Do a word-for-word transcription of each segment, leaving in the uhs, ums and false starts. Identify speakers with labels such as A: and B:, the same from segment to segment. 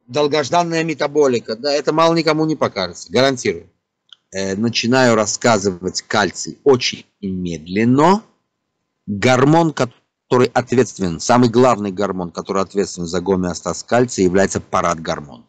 A: Долгожданная метаболика. Да, это мало никому не покажется, гарантирую. Э, начинаю рассказывать кальций очень медленно. Гормон, который ответственен, самый главный гормон, который ответственен за гомеостаз кальция, является парадгормон.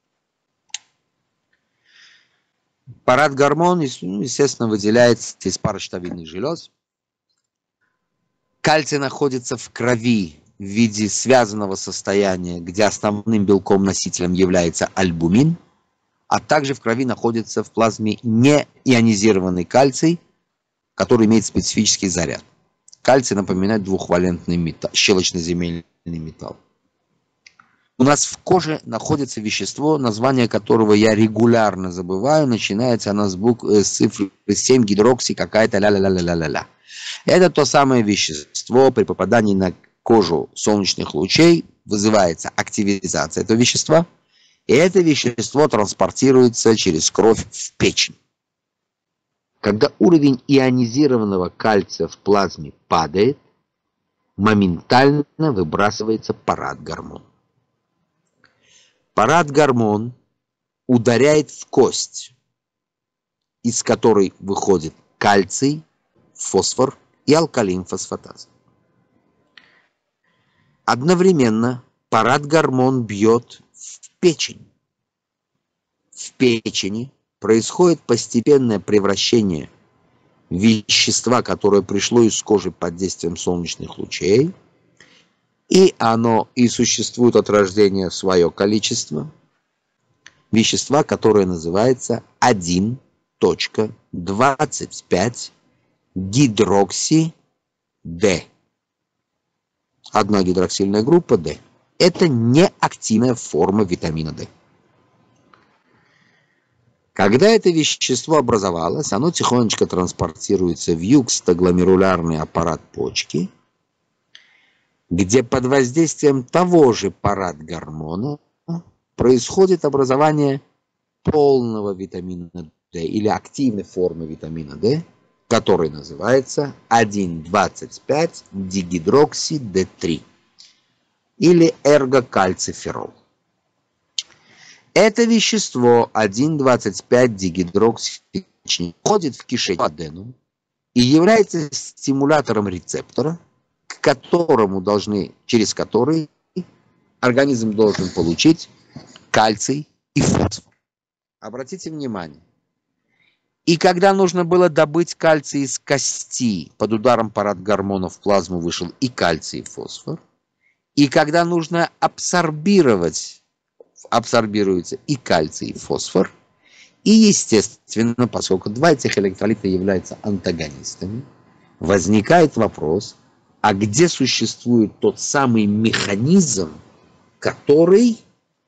A: Парадгормон, естественно, выделяется из пары щитовидных желез. Кальций находится в крови в виде связанного состояния, где основным белком-носителем является альбумин, а также в крови находится в плазме неионизированный кальций, который имеет специфический заряд. Кальций напоминает двухвалентный металл, щелочно-земельный металл. У нас в коже находится вещество, название которого я регулярно забываю. Начинается оно с буквы, с цифры семь, гидрокси, какая-то ля-ля-ля-ля-ля-ля. Это то самое вещество, при попадании на кожу солнечных лучей вызывается активизация этого вещества, и это вещество транспортируется через кровь в печень. Когда уровень ионизированного кальция в плазме падает, моментально выбрасывается парадгормон. Парадгормон ударяет в кость, из которой выходит кальций, фосфор и алкалин-фосфатаза. Одновременно парадгормон бьет в печень. В печени происходит постепенное превращение вещества, которое пришло из кожи под действием солнечных лучей, и оно и существует от рождения свое количество вещества, которое называется один двадцать пять гидрокси-D. Одна гидроксильная группа D. Это неактивная форма витамина D. Когда это вещество образовалось, оно тихонечко транспортируется в юкстогломерулярный аппарат почки, где под воздействием того же парадгормона происходит образование полного витамина D или активной формы витамина D, который называется один двадцать пять дигидрокси-Д три или эргокальциферол. Это вещество один двадцать пять дигидрокси входит в кишечник адену и является стимулятором рецептора, к которому должны, через который организм должен получить кальций и фосфор. Обратите внимание. И когда нужно было добыть кальций из кости, под ударом парадгормона в плазму вышел и кальций, и фосфор. И когда нужно абсорбировать, абсорбируется и кальций, и фосфор. И, естественно, поскольку два этих электролита являются антагонистами, возникает вопрос, а где существует тот самый механизм, который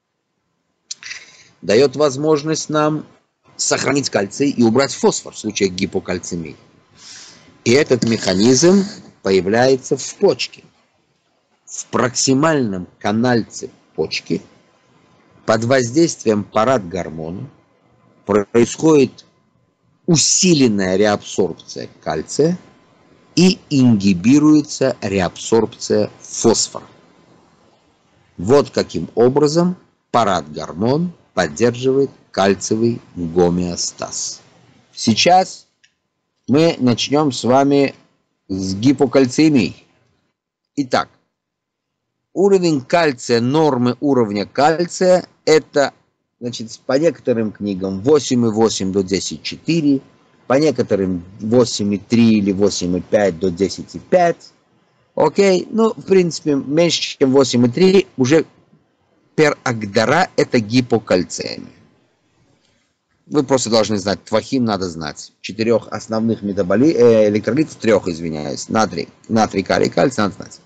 A: дает возможность нам сохранить кальций и убрать фосфор в случае гипокальцемии. И этот механизм появляется в почке. В проксимальном канальце почки под воздействием парадгормона происходит усиленная реабсорбция кальция и ингибируется реабсорбция фосфора. Вот каким образом парадгормон поддерживает кальциевый гомеостаз. Сейчас мы начнем с вами с гипокальцемии. Итак, уровень кальция, нормы уровня кальция, это, значит, по некоторым книгам восемь и восемь до десять и четыре, по некоторым восемь и три или восемь и пять до десять и пять. Окей, ну, в принципе, меньше, чем восемь и три уже пер Агдара это гипокальцемия. Вы просто должны знать, твахим надо знать. Четырех основных метаболи... э, электролитов, трех, извиняюсь, натрий, натрий, калий, кальций надо знать.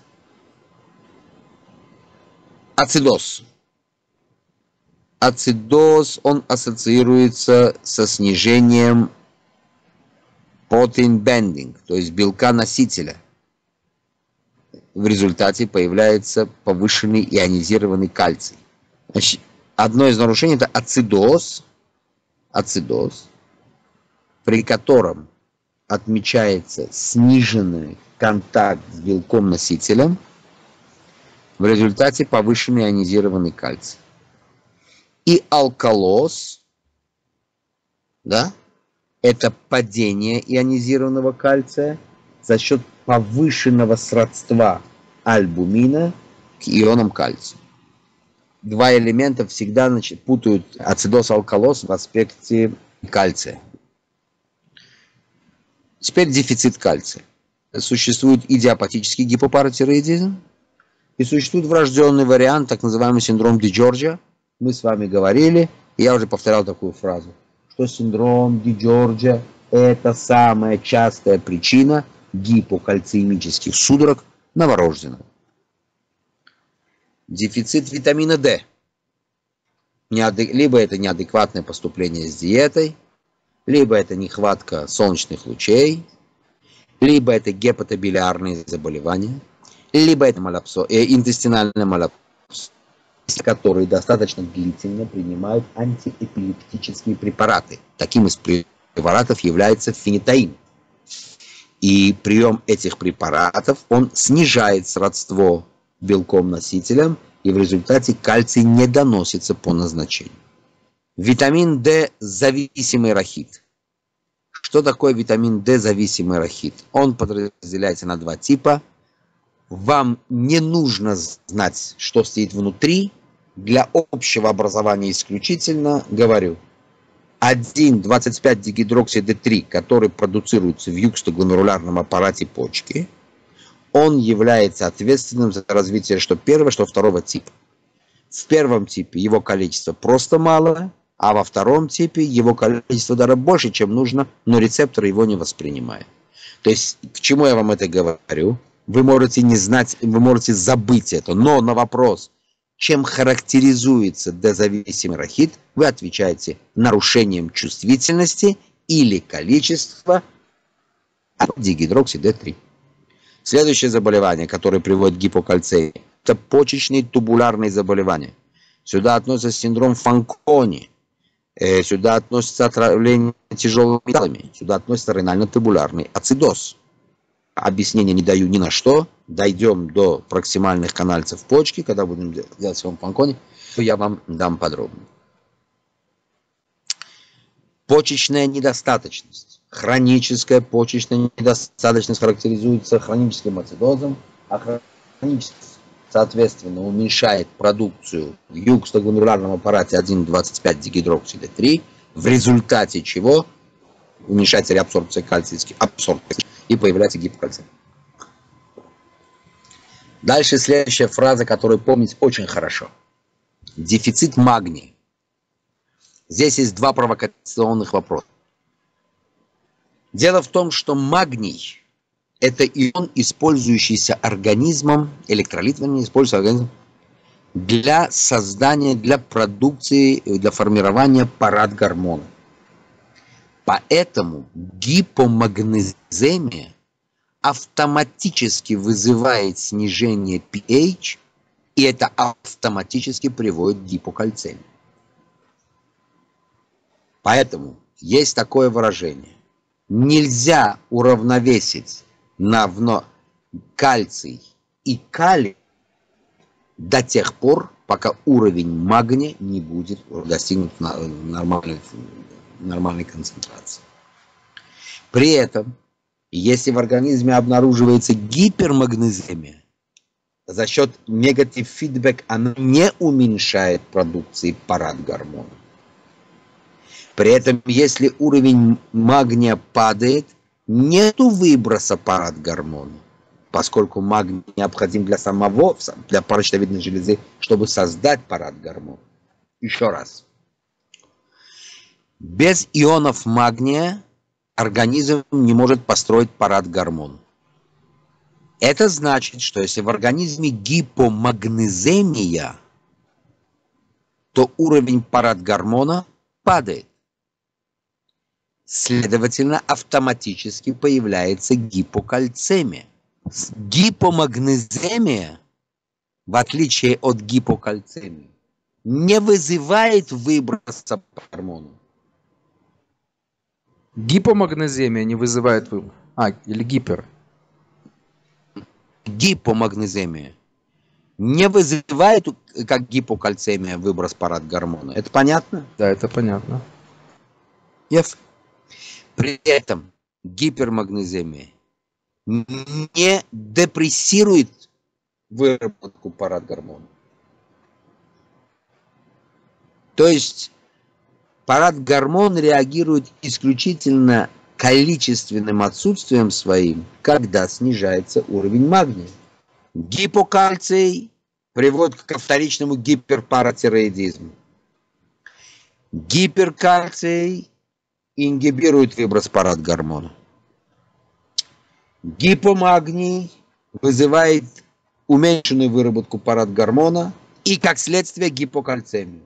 A: Ацидоз. Ацидоз, он ассоциируется со снижением protein binding, то есть белка-носителя. В результате появляется повышенный ионизированный кальций. Значит, одно из нарушений это ацидоз, ацидоз, при котором отмечается сниженный контакт с белком-носителем, в результате повышенный ионизированный кальций. И алкалоз, да, это падение ионизированного кальция за счет повышенного сродства альбумина к ионам кальция. Два элемента всегда значит, путают ацидоз-алкалоз в аспекте кальция. Теперь дефицит кальция. Существует идиопатический гипопаратироидизм и существует врожденный вариант, так называемый синдром Ди-Джорджа. Мы с вами говорили, и я уже повторял такую фразу, что синдром Ди-Джорджа – это самая частая причина гипокальциемических судорог новорожденного. Дефицит витамина D. Либо это неадекватное поступление с диетой, либо это нехватка солнечных лучей, либо это гепатобилиарные заболевания, либо это малапсо, э, интестинальная малапсо, которые достаточно длительно принимают антиэпилептические препараты. Таким из препаратов является фенитоин. И прием этих препаратов, он снижает сродство белком-носителям, и в результате кальций не доносится по назначению. Витамин D – зависимый рахит. Что такое витамин D – зависимый рахит? Он подразделяется на два типа. Вам не нужно знать, что стоит внутри. Для общего образования исключительно говорю. один двадцать пять дигидрокси Д три, который продуцируется в юкстогломерулярном аппарате почки, он является ответственным за развитие что первого, что второго типа. В первом типе его количество просто мало, а во втором типе его количество даже больше, чем нужно, но рецепторы его не воспринимают. То есть, к чему я вам это говорю? Вы можете не знать, вы можете забыть это, но на вопрос, чем характеризуется D-зависимый рахит, вы отвечаете нарушением чувствительности или количества дигидрокси Д три. Следующее заболевание, которое приводит к гипокальцемии, это почечные тубулярные заболевания. Сюда относится синдром Фанкони, сюда относится отравление тяжелыми металлами, сюда относится ренально-тубулярный ацидоз. Объяснения не даю ни на что. Дойдем до проксимальных канальцев почки, когда будем делать синдром Фанкони, то я вам дам подробно. Почечная недостаточность. Хроническая почечная недостаточность характеризуется хроническим ацидозом, а хронический, соответственно, уменьшает продукцию в юкстогломерулярном аппарате один двадцать пять дигидрокси Д три, в результате чего уменьшается реабсорбция кальция и появляется гипокальцемия. Дальше следующая фраза, которую помнить очень хорошо. Дефицит магния. Здесь есть два провокационных вопроса. Дело в том, что магний – это ион, использующийся организмом, электролитами используется организмом для создания, для продукции, для формирования парадгормона. Поэтому гипомагнеземия автоматически вызывает снижение pH, и это автоматически приводит к гипокальцемии. Поэтому есть такое выражение. Нельзя уравновесить на кальций и калий до тех пор, пока уровень магния не будет достигнут нормальной, нормальной концентрации. При этом, если в организме обнаруживается гипермагнеземия, за счет негатив фидбэк она не уменьшает продукции парадгормона. При этом, если уровень магния падает, нету выброса парадгормона, поскольку магний необходим для самого, для паращитовидной железы, чтобы создать парадгормон. Еще раз. Без ионов магния организм не может построить парадгормон. Это значит, что если в организме гипомагнеземия, то уровень парадгормона падает. Следовательно, автоматически появляется гипокальцемия. Гипомагнеземия, в отличие от гипокальцемии, не вызывает выброса гормона.
B: Гипомагнеземия не вызывает выброс. А, или гипер.
A: Гипомагнеземия. не вызывает, как гипокальцемия, выброс парадгормона. Это понятно?
B: Да, это понятно.
A: Yes. При этом гипермагнеземия не депрессирует выработку парадгормона. То есть парадгормон реагирует исключительно количественным отсутствием своим, когда снижается уровень магния. Гипокальций приводит к вторичному гиперпаратиреоидизму. Гиперкальций ингибирует выброс парадгормона. Гипомагний вызывает уменьшенную выработку парадгормона и, как следствие, гипокальцемию.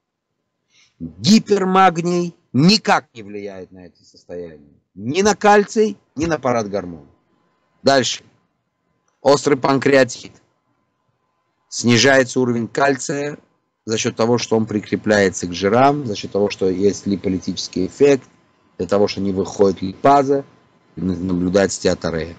A: Гипермагний никак не влияет на эти состояния. Ни на кальций, ни на парадгормон. Дальше. Острый панкреатит. Снижается уровень кальция за счет того, что он прикрепляется к жирам, за счет того, что есть липолитический эффект, для того, что не выходит липаза, наблюдается стеаторея.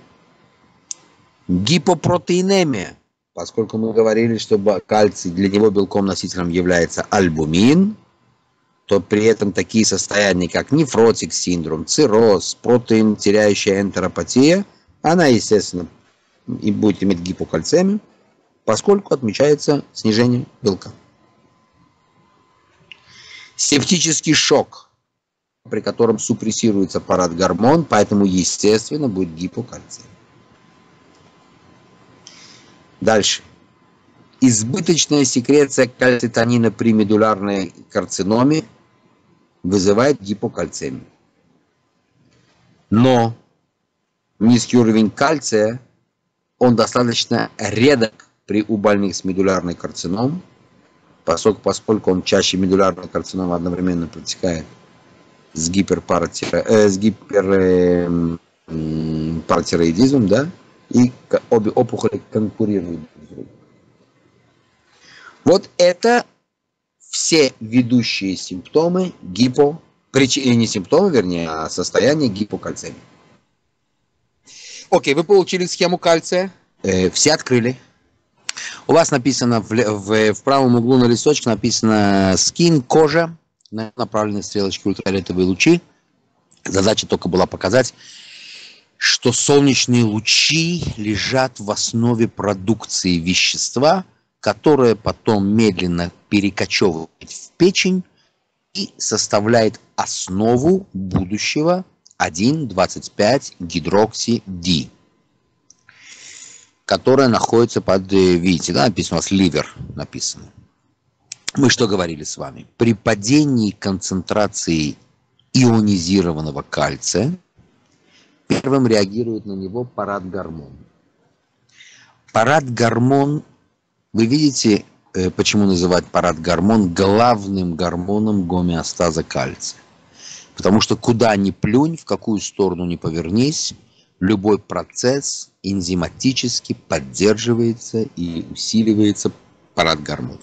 A: Гипопротеинемия. Поскольку мы говорили, что кальций для него белком-носителем является альбумин, то при этом такие состояния, как нефротик синдром, цирроз, протеин, теряющая энтеропатия, она, естественно, и будет иметь гипокальцемию, поскольку отмечается снижение белка. Септический шок, при котором супрессируется парадгормон, поэтому, естественно, будет гипокальцемия. Дальше. Избыточная секреция кальцитонина при медулярной карциноме вызывает гипокальцемию. Но низкий уровень кальция, он достаточно редок при у больных с медулярной карциномой, поскольку, поскольку он чаще медулярная карцинома одновременно протекает с гиперпаратире, э, с гиперпаратиреоидизмом, да, и обе опухоли конкурируют друг с другом. Вот это все ведущие симптомы гипо, причины, не симптомы, вернее, а состояние гипокальцемии. Окей, вы получили схему кальция, э, все открыли. У вас написано в, в, в правом углу на листочке написано skin, кожа, направленные стрелочки, ультрафиолетовые лучи. Задача только была показать, что солнечные лучи лежат в основе продукции вещества, которое потом медленно перекочевывает в печень и составляет основу будущего один двадцать пять гидрокси-Ди, которая находится под, видите, да, написано у вас ливер, написано. Мы что говорили с вами? При падении концентрации ионизированного кальция первым реагирует на него парадгормон. Парадгормон, вы видите, почему называют парадгормон главным гормоном гомеостаза кальция? Потому что куда ни плюнь, в какую сторону ни повернись, любой процесс энзиматически поддерживается и усиливается парадгормоном.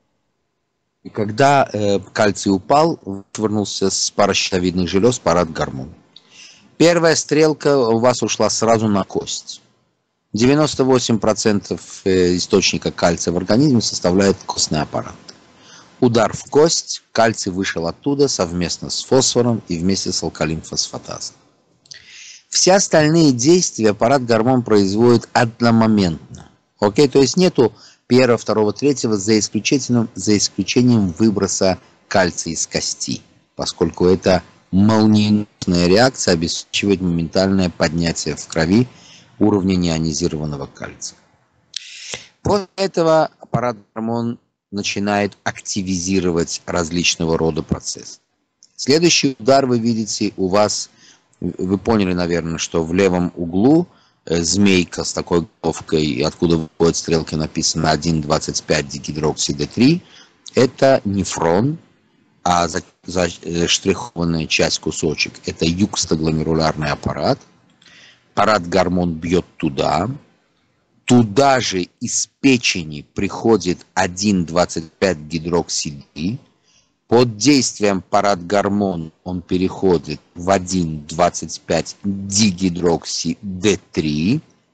A: И когда э, кальций упал, вышвырнулся с паращитовидных желез парадгормон. Первая стрелка у вас ушла сразу на кость. девяносто восемь процентов источника кальция в организме составляет костный аппарат. Удар в кость, кальций вышел оттуда совместно с фосфором и вместе с алкалин-фосфатазом. Все остальные действия парадгормон производит одномоментно. Окей, то есть нету первого, второго, третьего, за исключением, за исключением выброса кальция из кости, поскольку это молниеносная реакция обеспечивает моментальное поднятие в крови уровня неионизированного кальция. После этого парадгормон начинает активизировать различного рода процессы. Следующий удар вы видите у вас, вы поняли, наверное, что в левом углу змейка с такой головкой, откуда выходят стрелки, написано один двадцать пять дигидрокси-Ди три. Это нефрон, а заштрихованная часть, кусочек, это юкстогломерулярный аппарат. Парадгормон бьет туда. Туда же из печени приходит один двадцать пять гидрокси-Ди. Под действием парадгормона он переходит в один двадцать пять дигидрокси-Ди три.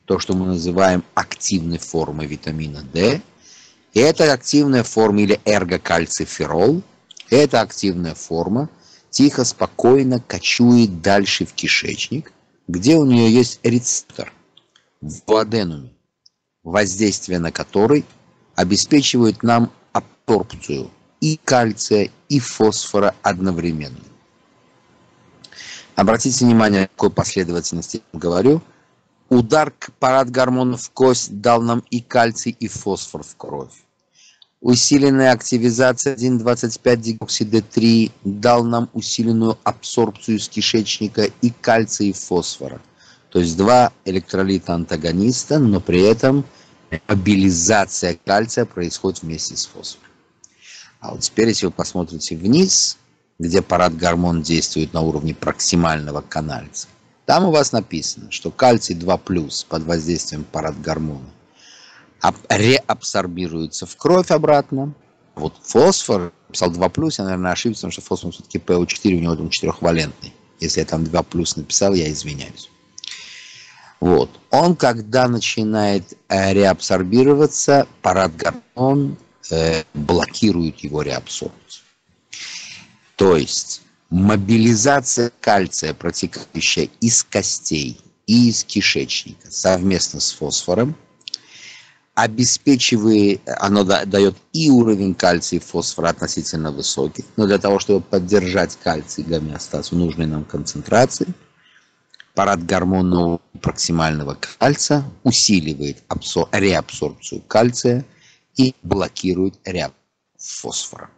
A: то, что мы называем активной формой витамина D. И эта активная форма, или эргокальциферол, эта активная форма тихо, спокойно кочует дальше в кишечник, где у нее есть рецептор в аденуме, воздействие на который обеспечивает нам абсорбцию и кальция, и фосфора одновременно. Обратите внимание, в какой последовательности я говорю. Удар парадгормона в кость дал нам и кальций, и фосфор в кровь. Усиленная активизация один двадцать пять дегокси-Д три дал нам усиленную абсорбцию из кишечника и кальция, и фосфора. То есть два электролита-антагониста, но при этом мобилизация кальция происходит вместе с фосфором. А вот теперь, если вы посмотрите вниз, где парадгормон действует на уровне проксимального канальца, там у вас написано, что кальций два плюс под воздействием парадгормона реабсорбируется в кровь обратно. Вот фосфор, писал два плюс, я, наверное, ошибся, потому что фосфор все-таки пэ о четыре, у него там четырехвалентный. Если я там два плюс написал, я извиняюсь. Вот. Он, когда начинает э, реабсорбироваться, парадгормон э, блокирует его реабсорбцию. То есть мобилизация кальция, протекающая из костей и из кишечника совместно с фосфором, обеспечивает, оно дает и уровень кальция и фосфора относительно высокий, но для того, чтобы поддержать кальций гомеостаз в нужной нам концентрации, парадгормон проксимального кальция усиливает реабсорбцию кальция и блокирует реабсорбцию фосфора.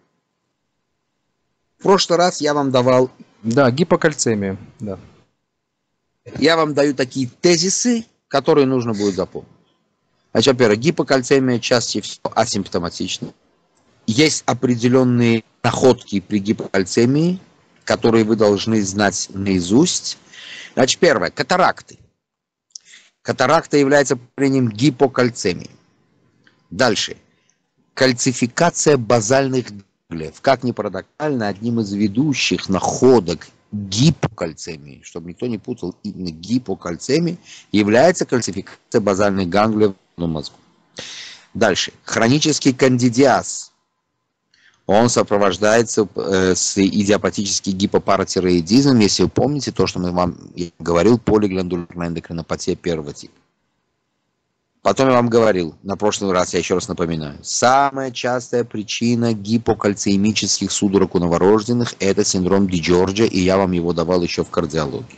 A: В прошлый раз я вам давал...
B: Да, гипокальцемия. Да.
A: Я вам даю такие тезисы, которые нужно будет запомнить. Значит, во-первых, гипокальцемия чаще всего асимптоматична. Есть определенные находки при гипокальцемии, которые вы должны знать наизусть. Значит, первое. Катаракты. Катаракта является проявлением гипокальцемии. Дальше. Кальцификация базальных gangliев. Как ни парадоксально, одним из ведущих находок гипокальцемии, чтобы никто не путал, именно гипокальцемии, является кальцификация базальных ганглиев в мозгу. Дальше. Хронический кандидиаз. Он сопровождается э, с идиопатическим гипопаратиреоидизмом, если вы помните то, что мы вам я говорил, полигландулярная эндокринопатия первого типа. Потом я вам говорил, на прошлый раз, я еще раз напоминаю, самая частая причина гипокальцемических судорог у новорожденных – это синдром Ди-Джорджа, и я вам его давал еще в кардиологии.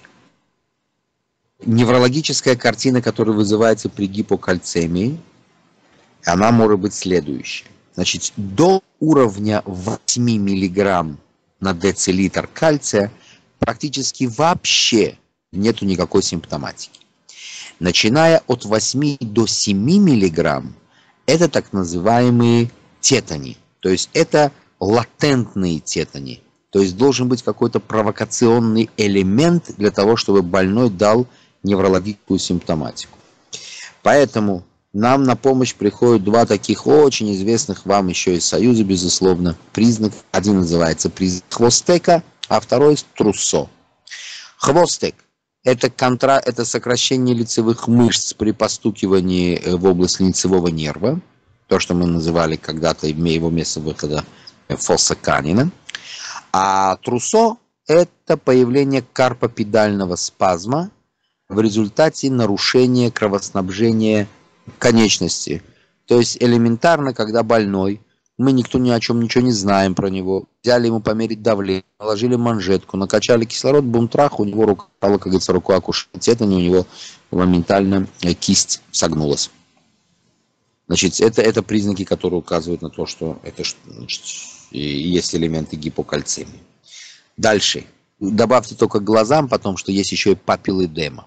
A: Неврологическая картина, которая вызывается при гипокальцемии, она может быть следующая. Значит, до уровня восемь миллиграмм на децилитр кальция практически вообще нету никакой симптоматики. Начиная от восьми до семи миллиграмм, это так называемые тетани. То есть это латентные тетани. То есть должен быть какой-то провокационный элемент для того, чтобы больной дал неврологическую симптоматику. Поэтому нам на помощь приходят два таких очень известных вам еще из Союза, безусловно, признак. Один называется признак хвостека, а второй труссо. Хвостек. Это, контра... это сокращение лицевых мышц при постукивании в область лицевого нерва. То, что мы называли когда-то его место выхода фосса Канина. А труссо – это появление карпопедального спазма в результате нарушения кровоснабжения конечности. То есть элементарно, когда больной, мы никто ни о чем ничего не знаем про него, взяли ему померить давление, наложили манжетку, накачали кислород, бум-трах, у него рука стала, как говорится, рука акушера тетани, у него моментально кисть согнулась. Значит, это, это признаки, которые указывают на то, что это, значит, есть элементы гипокальцемии. Дальше. Добавьте только к глазам потом, что есть еще и папиллоэдема.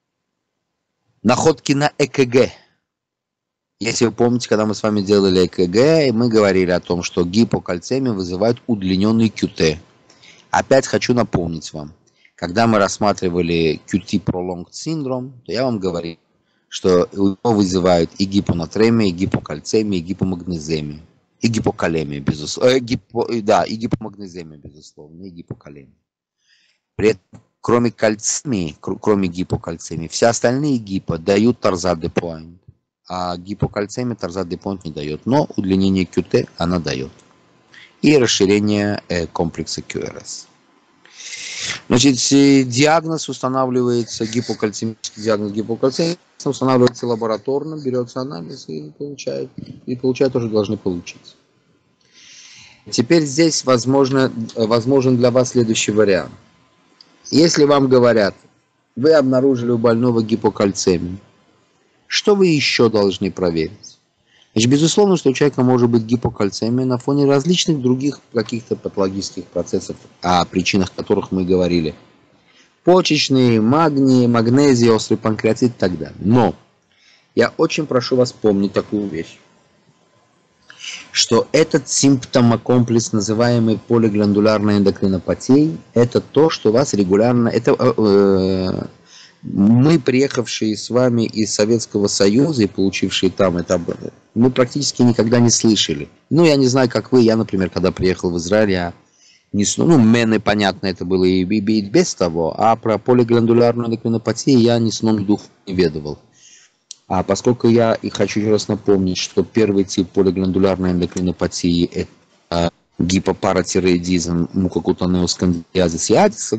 A: Находки на ЭКГ. Если вы помните, когда мы с вами делали ЭКГ, мы говорили о том, что гипокальцемия вызывает удлиненный кью ти. Опять хочу напомнить вам, когда мы рассматривали кью ти Prolonged Syndrome, то я вам говорил, что его вызывают и гипонатремия, и гипокальцемия, и гипомагнеземия, и гипокалемия, безусловно. Э, гипо, да, и гипомагнеземия, безусловно, и гипокалемия. При этом кроме кальцемии, кроме гипокальцемии, все остальные гипо дают торзат де пуант, а гипокальцемия торзат де пуант не дает, но удлинение кью ти она дает. И расширение э, комплекса кью эр эс. Значит, диагноз устанавливается, гипокальцемический диагноз гипокальцемии устанавливается лабораторно, берется анализ и получает, и получают тоже должны получить. Теперь здесь возможно, возможен для вас следующий вариант. Если вам говорят, вы обнаружили у больного гипокальцемию, что вы еще должны проверить? Значит, безусловно, что у человека может быть гипокальцемия на фоне различных других каких-то патологических процессов, о причинах которых мы говорили. Почечные, магний, магнезия, острый панкреатит и так далее. Но я очень прошу вас помнить такую вещь, что этот симптомокомплекс, называемый полигландулярной эндокринопатией, это то, что вас регулярно... Это, э, мы, приехавшие с вами из Советского Союза и получившие там это, мы практически никогда не слышали. Ну, я не знаю, как вы, я, например, когда приехал в Израиль, я не... Ну, мены, понятно, это было и, и, и без того, а про полигландулярную эндокринопатию я ни сном, ни духом не ведовал. А поскольку я и хочу еще раз напомнить, что первый тип полигландулярной эндокринопатии – это гипопаратиреоидизм, мукокутанеоскандиазис и адисон,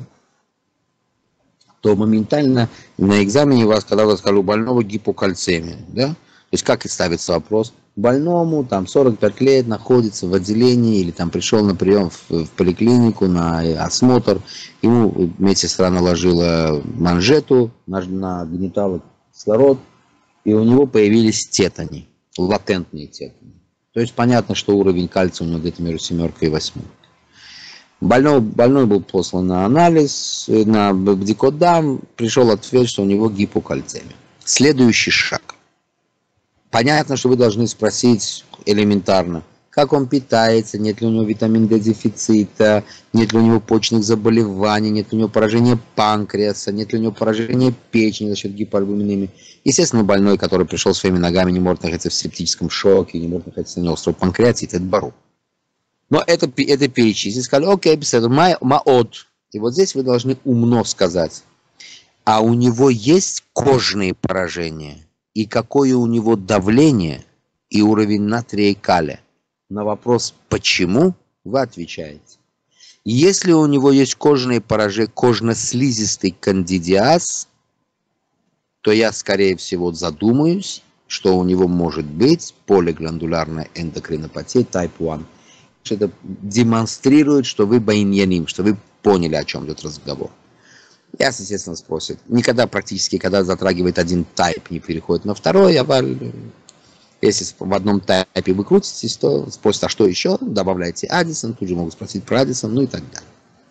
A: то моментально на экзамене вас, когда вы сказали, у больного гипокальцемия, да? То есть как и ставится вопрос? Больному там сорок пять лет находится в отделении или там пришел на прием в, в поликлинику на осмотр, ему медсестра наложила манжету, нагнетала кислород, и у него появились тетани, латентные тетани. То есть понятно, что уровень кальция у него где-то между семеркой и восьмой. Больной, больной был послан на анализ, на бдикодам, пришел ответ, что у него гипокальцемия. Следующий шаг. Понятно, что вы должны спросить элементарно, как он питается, нет ли у него витамин дэ дефицита, нет ли у него почечных заболеваний, нет ли у него поражения панкреаса, нет ли у него поражения печени за счет гипоальбуминемии. Естественно, больной, который пришел своими ногами, не может находиться в септическом шоке, не может находиться на остром панкреатите, это бару. Но это, это перечислили, сказали, окей, беседу, маот. И вот здесь вы должны умно сказать, а у него есть кожные поражения, и какое у него давление и уровень натрия и калия. На вопрос «почему?» вы отвечаете. Если у него есть кожные поражения, кожно-слизистый кандидиаз, то я, скорее всего, задумаюсь, что у него может быть полигландулярная эндокринопатия тайп один. Это демонстрирует, что вы байньяним, что вы поняли, о чем идет разговор. Я, естественно, спросит. Никогда практически, когда затрагивает один тайп, не переходит на второй, а если в одном тайпе вы крутитесь, то спросят, а что еще? Добавляйте аддисон, тут же могут спросить про аддисон, ну и так далее.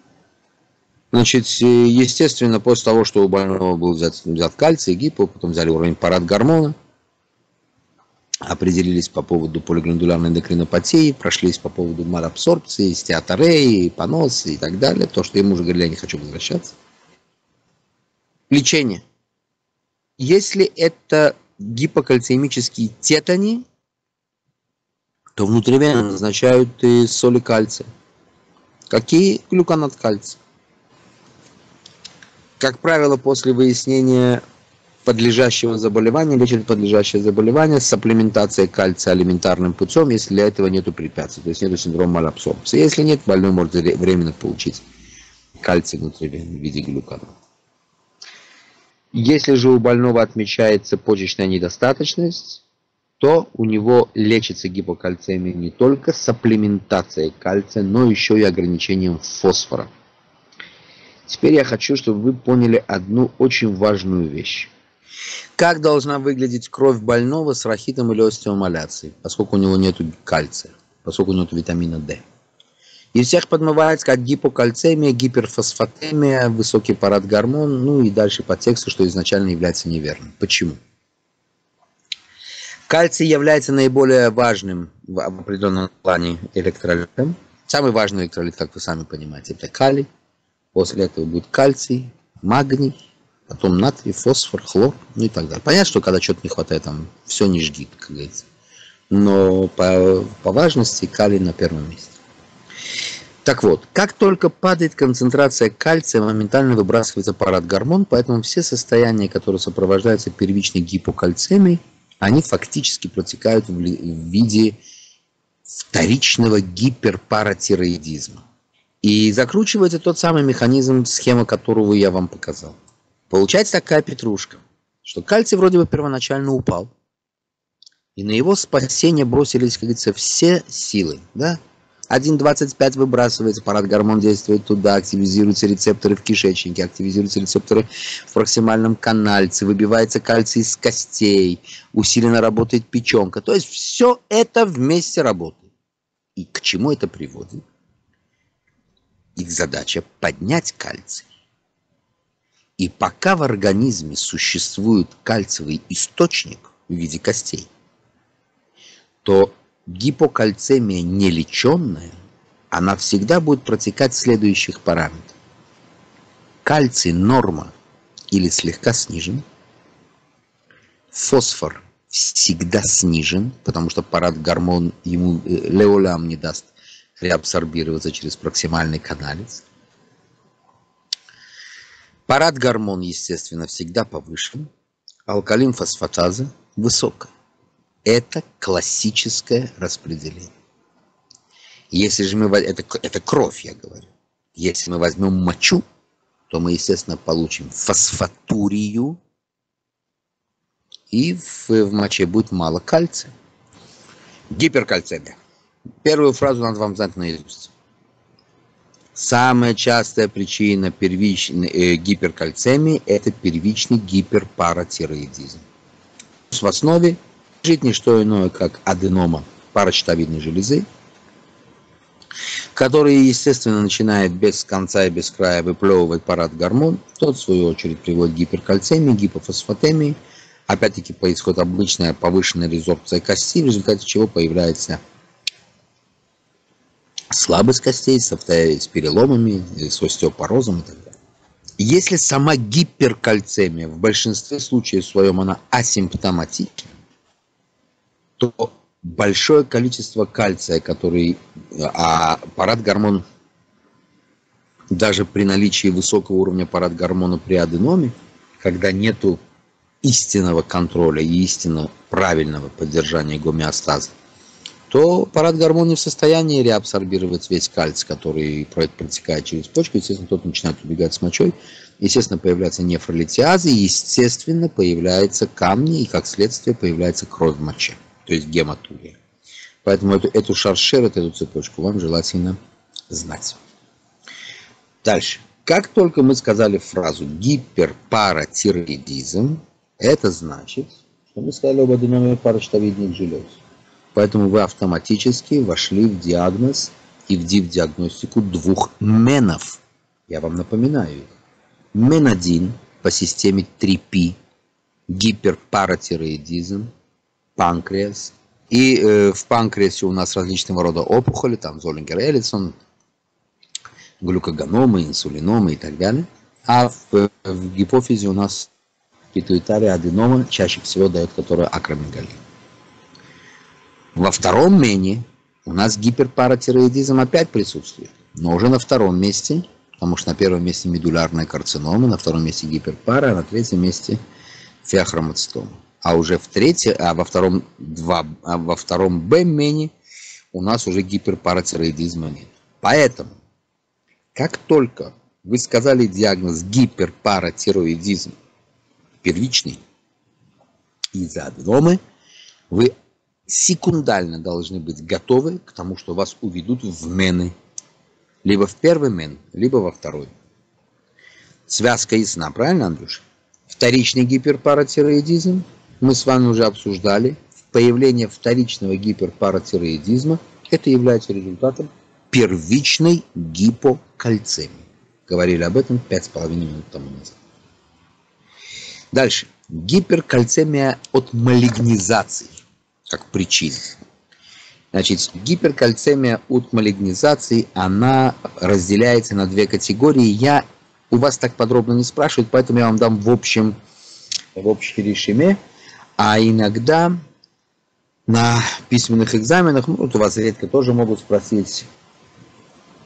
A: Значит, естественно, после того, что у больного был взят, взят кальций, гипо, потом взяли уровень парадгормона, определились по поводу полигландулярной эндокринопатии, прошлись по поводу малабсорбции, стеатореи, поноса и так далее. То, что ему уже говорили, я не хочу возвращаться. Лечение. Если это гипокальцемические тетани, то внутривенно назначают и соли кальция. Какие? Глюконат кальция. Как правило, после выяснения подлежащего заболевания, лечат подлежащее заболевание с сапплементацией кальция алиментарным путем, если для этого нет препятствий, то есть нет синдрома малабсорбции. Если нет, больной может временно получить кальций внутривенно в виде глюконата. Если же у больного отмечается почечная недостаточность, то у него лечится гипокальцемия не только сапплементацией кальция, но еще и ограничением фосфора. Теперь я хочу, чтобы вы поняли одну очень важную вещь. Как должна выглядеть кровь больного с рахитом или остеомаляцией, поскольку у него нет кальция, поскольку у него нет витамина дэ. И всех подмывается как гипокальцемия, гиперфосфатемия, высокий парадгормон, ну и дальше по тексту, что изначально является неверным. Почему? Кальций является наиболее важным в определенном плане электролитом. Самый важный электролит, как вы сами понимаете, это калий. После этого будет кальций, магний, потом натрий, фосфор, хлор, ну и так далее. Понятно, что когда чего-то не хватает, там все не жги, как говорится. Но по, по важности калий на первом месте. Так вот, как только падает концентрация кальция, моментально выбрасывается парадгормон, поэтому все состояния, которые сопровождаются первичной гипокальцемией, они фактически протекают в виде вторичного гиперпаратироидизма. И закручивается тот самый механизм, схема которого я вам показал. Получается такая петрушка, что кальций вроде бы первоначально упал, и на его спасение бросились, как говорится, все силы, да? один двадцать пять выбрасывается, парадгормон действует туда, активизируются рецепторы в кишечнике, активизируются рецепторы в проксимальном канальце, выбивается кальций из костей, усиленно работает печенка. То есть все это вместе работает. И к чему это приводит? Их задача поднять кальций. И пока в организме существует кальциевый источник в виде костей, то гипокальцемия нелеченная, она всегда будет протекать в следующих параметрах. Кальций норма или слегка снижен. Фосфор всегда снижен, потому что парадгормон ему леолам не даст реабсорбироваться через проксимальный каналец. Парадгормон, естественно, всегда повышен. Алкалин-фосфатаза высокая. Это классическое распределение. Если же мы... Это, это кровь, я говорю. Если мы возьмем мочу, то мы, естественно, получим фосфатурию, и в, в моче будет мало кальция. Гиперкальцемия. Первую фразу надо вам знать наизусть. Самая частая причина первичной э, гиперкальцемии – это первичный гиперпаратироидизм. В основе лежит не что иное, как аденома паращитовидной железы, которая, естественно, начинает без конца и без края выплевывать парадгормон. Тот, в свою очередь, приводит к гиперкальцемии, гипофосфатемии. Опять-таки происходит обычная повышенная резорбция костей, в результате чего появляется слабость костей с переломами, с остеопорозом и так далее. Если сама гиперкальцемия в большинстве случаев своем она асимптоматична, то большое количество кальция, который, а парадгормон, даже при наличии высокого уровня парадгормона при аденоме, когда нету истинного контроля и истинно правильного поддержания гомеостаза, то парадгормон не в состоянии реабсорбировать весь кальций, который протекает через почку. Естественно, тот начинает убегать с мочой. Естественно, появляются нефролитиазы, и, естественно, появляются камни, и, как следствие, появляется кровь в моче, то есть гематурия. Поэтому эту, эту шаршеру, эту цепочку вам желательно знать. Дальше. Как только мы сказали фразу гиперпаратироидизм, это значит, что мы сказали об аденоме паращитовидных желез. Поэтому вы автоматически вошли в диагноз и в диагностику двух менов. Я вам напоминаю их. Мен один по системе три пи, гиперпаратироидизм, панкреас. И э, в панкреасе у нас различного рода опухоли, там Золлингер-Эллисон, глюкогономы, инсулиномы и так далее. А в, в гипофизе у нас питуитария аденома чаще всего дает, которая акромегалия. Во втором мене у нас гиперпаратироидизм опять присутствует, но уже на втором месте, потому что на первом месте медулярная карцинома, на втором месте гиперпара, а на третьем месте феохромоцитома. А уже в третьем, а во втором, два, а во втором Б-мене у нас уже гиперпаратироидизма нет. Поэтому, как только вы сказали диагноз гиперпаратироидизм первичный из-за аденомы, вы секундально должны быть готовы к тому, что вас уведут в мены. Либо в первый мен, либо во второй. Связка ясна, правильно, Андрюша? Вторичный гиперпаратироидизм мы с вами уже обсуждали. Появление вторичного гиперпаратироидизма это является результатом первичной гипокальцемии. Говорили об этом пять с половиной минут тому назад. Дальше. Гиперкальцемия от малигнизации как причина. Значит, гиперкальцемия от малигнизации, она разделяется на две категории. Я у вас так подробно не спрашиваю, поэтому я вам дам в общем, в общем режиме. А иногда на письменных экзаменах, ну, вот у вас редко тоже могут спросить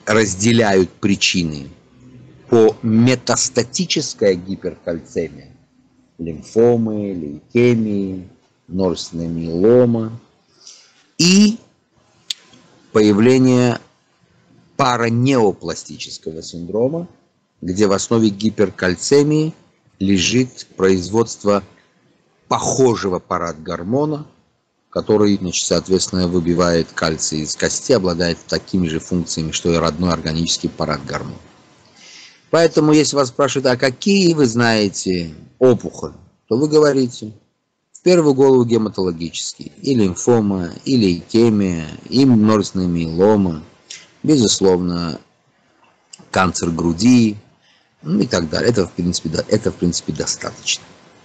A: разделяют причины по метастатической гиперкальцемии, лимфомы, лейкемии, множественная миелома и появление паранеопластического синдрома, где в основе гиперкальцемии лежит производство похожего парадгормона, который, значит, соответственно, выбивает кальций из кости, обладает такими же функциями, что и родной органический парадгормон. Поэтому, если вас спрашивают, а какие вы знаете опухоли, то вы говорите в первую голову гематологические, и лимфома, и лейкемия, и множественная миелома, безусловно, канцер груди, ну и так далее. Это, в принципе, это, в принципе, достаточно.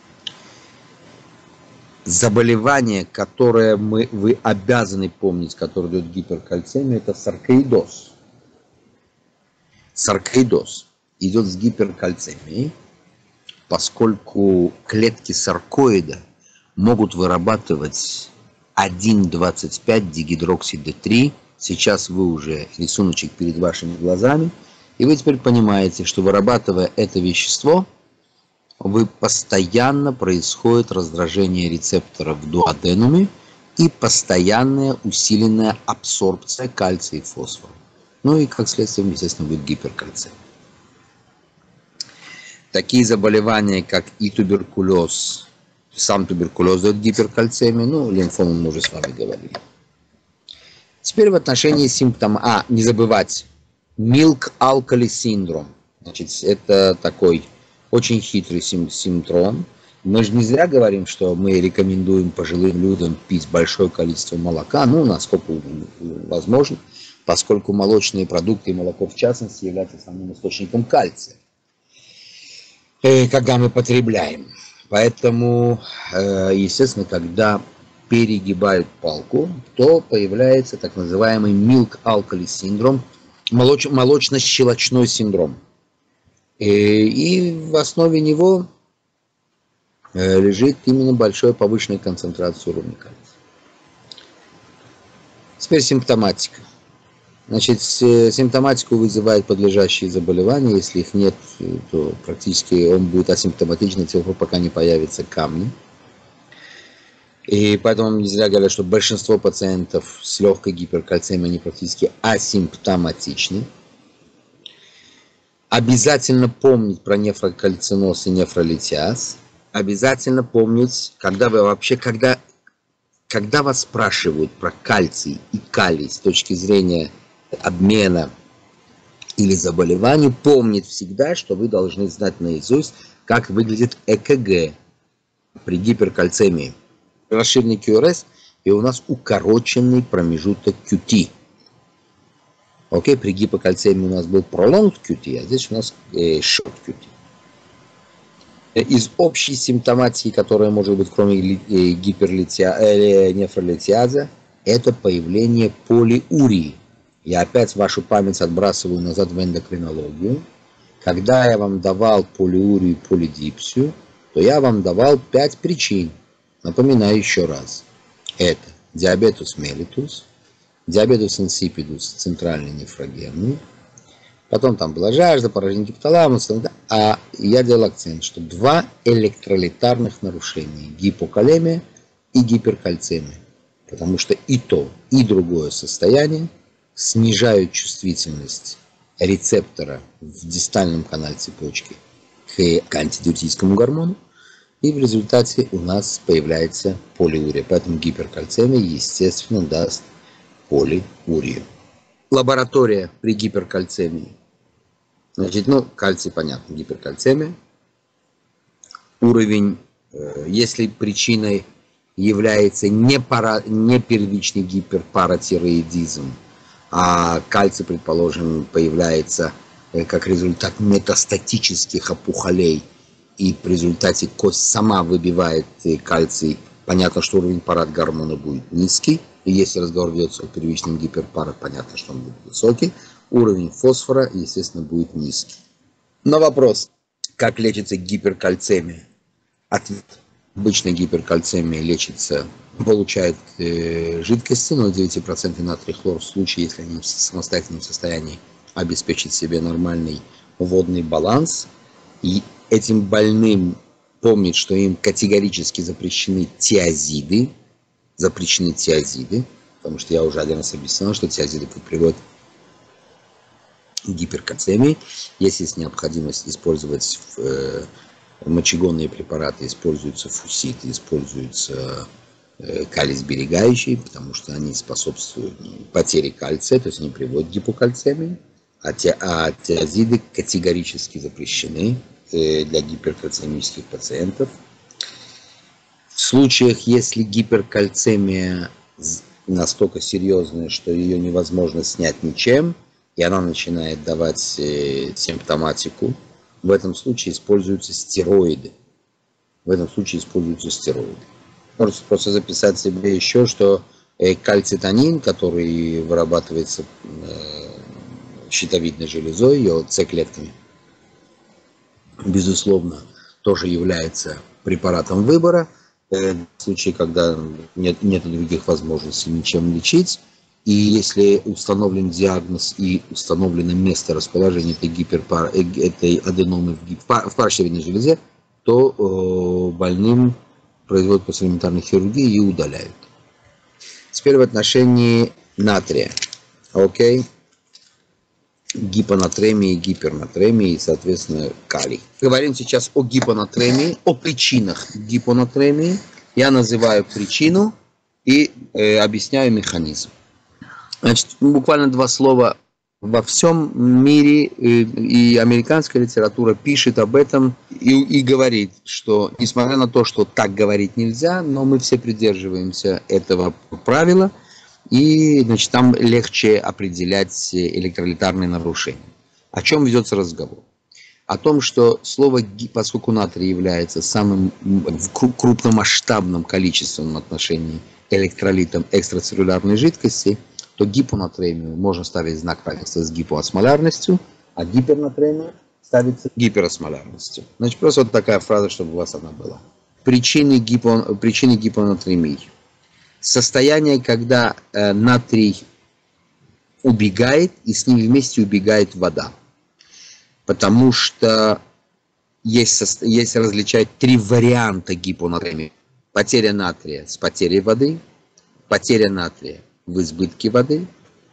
A: Заболевание, которое мы, вы обязаны помнить, которое дает гиперкальцемию, это саркоидоз. Саркоидоз идет с гиперкальцемией, поскольку клетки саркоида могут вырабатывать один двадцать пять дигидрокси Д три. Сейчас вы уже рисуночек перед вашими глазами, и вы теперь понимаете, что вырабатывая это вещество, вы постоянно происходит раздражение рецепторов в дуоденуме и постоянная усиленная абсорбция кальция и фосфора. Ну и как следствие, естественно, будет гиперкальцемия. Такие заболевания, как и туберкулез, сам туберкулез дает гиперкальцемию, ну, лимфому мы уже с вами говорили. Теперь в отношении симптомов, а, не забывать, Milk-Alkali синдром. Значит, это такой очень хитрый синдром. Мы же не зря говорим, что мы рекомендуем пожилым людям пить большое количество молока, ну, насколько возможно, поскольку молочные продукты и молоко, в частности, являются основным источником кальция, когда мы потребляем. Поэтому, естественно, когда перегибают палку, то появляется так называемый Milk-Alkali синдром, молоч- молочно-щелочной синдром. И в основе него лежит именно большая повышенная концентрация уровня кальция. Теперь симптоматика. Значит, симптоматику вызывает подлежащие заболевания. Если их нет, то практически он будет асимптоматичен до тех пор, пока не появятся камни. И поэтому не зря говорят, что большинство пациентов с легкой гиперкальцемией, они практически асимптоматичны. Обязательно помнить про нефрокальциноз и нефролитиаз. Обязательно помнить, когда вы вообще, когда, когда вас спрашивают про кальций и калий с точки зрения обмена или заболеваний, помнить всегда, что вы должны знать наизусть, как выглядит ЭКГ при гиперкальцемии. Расширенный кью ар эс, и у нас укороченный промежуток кью ти. Окей, при гипокальцемии у нас был prolonged кью ти, а здесь у нас э, short кью ти. Из общей симптоматики, которая может быть, кроме э, гиперлитиа, э, нефролитиаза, это появление полиурии. Я опять вашу память отбрасываю назад в эндокринологию. Когда я вам давал полиурию и полидипсию, то я вам давал пять причин. Напоминаю еще раз. Это диабетус меллитус, диабетус инсипидус центральный нефрогенный, потом там была жажда, поражение гипоталамуса, а я делал акцент, что два электролитарных нарушения, гипокалемия и гиперкальцемия, потому что и то, и другое состояние снижают чувствительность рецептора в дистальном канале цепочки к антидиуретическому гормону, и в результате у нас появляется полиурия. Поэтому гиперкальцемия, естественно, даст полиурию. Лаборатория при гиперкальцемии. Значит, ну, кальций, понятно, гиперкальцемия. Уровень, э, если причиной является не, пара, не первичный гиперпаратироидизм, а кальций, предположим, появляется э, как результат метастатических опухолей, и в результате кость сама выбивает кальций, понятно, что уровень парадгормона будет низкий. И если разговор ведется о первичном гиперпаре, понятно, что он будет высокий. Уровень фосфора, естественно, будет низкий. На вопрос, как лечится гиперкальцемия? Ответ. Обычная гиперкальцемия лечится, получает э, жидкости, ноль целых девять десятых процента натрий хлор в случае, если они в самостоятельном состоянии обеспечить себе нормальный водный баланс. И этим больным помнить, что им категорически запрещены тиазиды, запрещены тиазиды, потому что я уже один раз объяснял, что тиазиды приводят к гиперкальцемии. Если есть необходимость использовать э, мочегонные препараты, используются фуситы, используются э, калий-сберегающие, потому что они способствуют потере кальция, то есть они приводят к гипокальцемии. А, те, а тиазиды категорически запрещены э, для гиперкальцемических пациентов. В случаях, если гиперкальцемия настолько серьезная, что ее невозможно снять ничем, и она начинает давать э, симптоматику, в этом случае используются стероиды. В этом случае используются стероиды. Можно просто записать себе еще, что э, кальцитонин, который вырабатывается э, щитовидной железой, ее С-клетками, безусловно, тоже является препаратом выбора. В случае, когда нет, нет других возможностей ничем лечить, и если установлен диагноз и установлено место расположения этой, гиперпар, этой аденомы в, гипер, в паращевидной железе, то э, больным производят послеэлементарной хирургии и удаляют. Теперь в отношении натрия. Окей. Гипонатремии, гипернатремии и, соответственно, калий. Говорим сейчас о гипонатремии, о причинах гипонатремии. Я называю причину и э, объясняю механизм. Значит, буквально два слова. Во всем мире э, и американская литература пишет об этом и, и говорит, что, несмотря на то, что так говорить нельзя, но мы все придерживаемся этого правила. И, значит, там легче определять электролитарные нарушения. О чем ведется разговор? О том, что слово, поскольку натрий является самым крупномасштабным количеством в отношении электролитом экстрацеллюлярной жидкости, то гипонатремию можно ставить знак равенства с гипоосмолярностью, а гипернатремию ставится гиперосмолярностью. Значит, просто вот такая фраза, чтобы у вас она была. Причины, гипо, причины гипонатремии. Состояние, когда э, натрий убегает, и с ним вместе убегает вода. Потому что есть, есть различать три варианта гипонатремии. Потеря натрия с потерей воды, потеря натрия в избытке воды.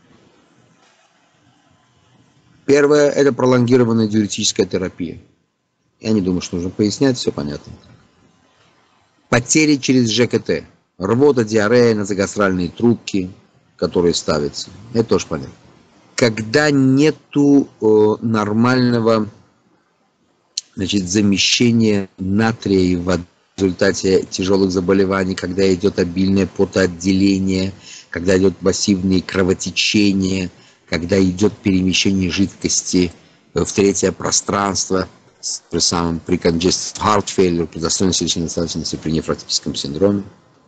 A: Первое – это пролонгированная диуретическая терапия. Я не думаю, что нужно пояснять, все понятно. Потери через ЖКТ. Рвота, диарея, назогастральные трубки, которые ставятся. Это тоже понятно. Когда нету э, нормального, значит, замещения натрия и воды в результате тяжелых заболеваний, когда идет обильное потоотделение, когда идет массивные кровотечения, когда идет перемещение жидкости в третье пространство, при самом при congestive heart failure, при застойной сердечной недостаточности, при нефротическом синдроме.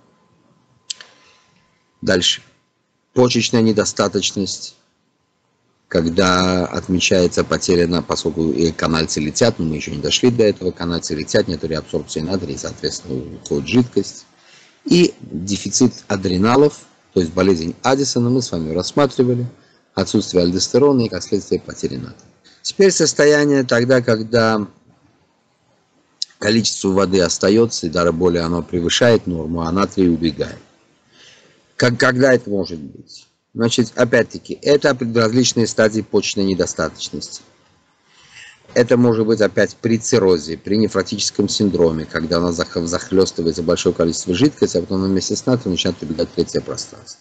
A: Дальше. Почечная недостаточность, когда отмечается потеря, на, поскольку канальцы летят, но мы еще не дошли до этого, канальцы летят, нет реабсорбции натрия, соответственно, уходит жидкость. И дефицит адреналов, то есть болезнь Аддисона, мы с вами рассматривали, отсутствие альдостерона и, как следствие, потери натрия. Теперь состояние тогда, когда количество воды остается, и даже более оно превышает норму, а натрий убегает. Как, когда это может быть? Значит, опять-таки, это различные стадии почечной недостаточности. Это может быть опять при циррозе, при нефротическом синдроме, когда она захлестывается большое количество жидкости, а потом вместе с натрием начинает убегать в третье пространство.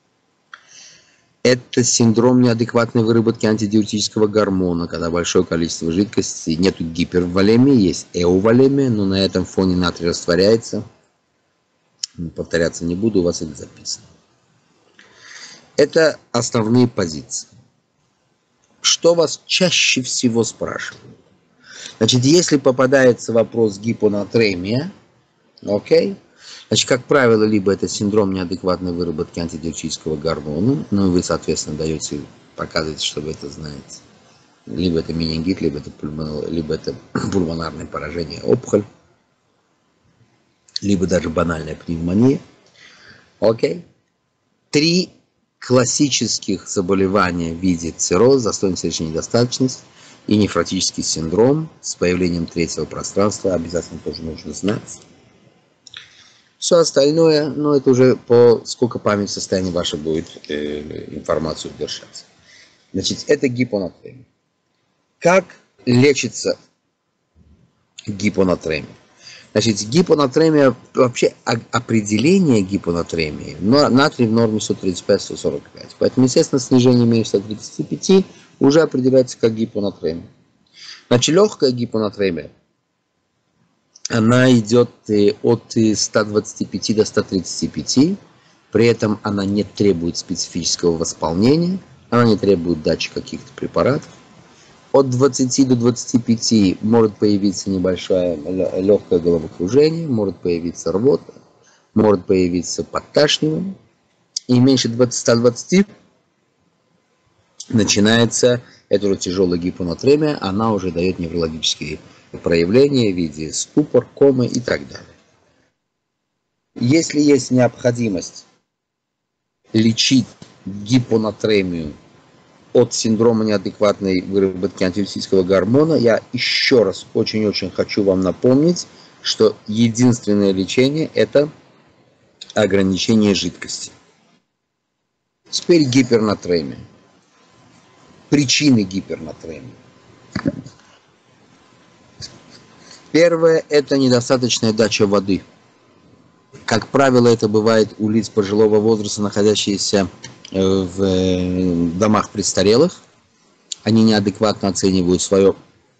A: Это синдром неадекватной выработки антидиуретического гормона, когда большое количество жидкости, нету гиперволемии, есть эуволемия, но на этом фоне натрий растворяется. Повторяться не буду, у вас это записано. Это основные позиции. Что вас чаще всего спрашивают? Значит, если попадается вопрос гипонатремия, окей, значит, как правило, либо это синдром неадекватной выработки антидиуретического гормона, ну, вы, соответственно, даете, показываете, что вы это знаете. Либо это менингит, либо это, пульмон, либо это пульмонарное поражение, опухоль, либо даже банальная пневмония. Окей. Три классических заболеваний в виде цирроза, застойной сердечной недостаточности и нефротический синдром с появлением третьего пространства обязательно тоже нужно знать. Все остальное, ну, это уже по сколько память состояния ваша будет э, информацию держать. Значит, это гипонатремия. Как лечится гипонатремия? Значит, гипонатремия, вообще определение гипонатремии, но натрий в норме сто тридцать пять — сто сорок пять. Поэтому, естественно, снижение меньше ста тридцати пяти уже определяется как гипонатремия. Значит, легкая гипонатремия, она идет от ста двадцати пяти до ста тридцати пяти, при этом она не требует специфического восполнения, она не требует дачи каких-то препаратов. От двадцати до двадцати пяти может появиться небольшое легкое головокружение, может появиться рвота, может появиться подташнивание. И меньше ста двадцати начинается, это уже тяжелая гипонатремия, она уже дает неврологические проявления в виде ступор, комы и так далее. Если есть необходимость лечить гипонатремию от синдрома неадекватной выработки антирептического гормона, я еще раз очень-очень хочу вам напомнить, что единственное лечение – это ограничение жидкости. Теперь гипернатремия. Причины гипернатремии. Первое – это недостаточная дача воды. Как правило, это бывает у лиц пожилого возраста, находящихся в домах престарелых. Они неадекватно оценивают свое,